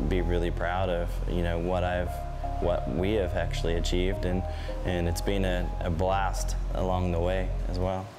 be really proud of, you know, what we have actually achieved, and it's been a blast along the way as well.